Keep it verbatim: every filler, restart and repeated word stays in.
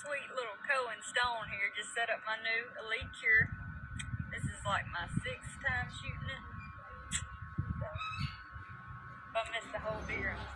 sweet little Cohen Stone here. Just set up my new Elite Cure. This is like my sixth time shooting it. So, if I miss the whole deer, I'm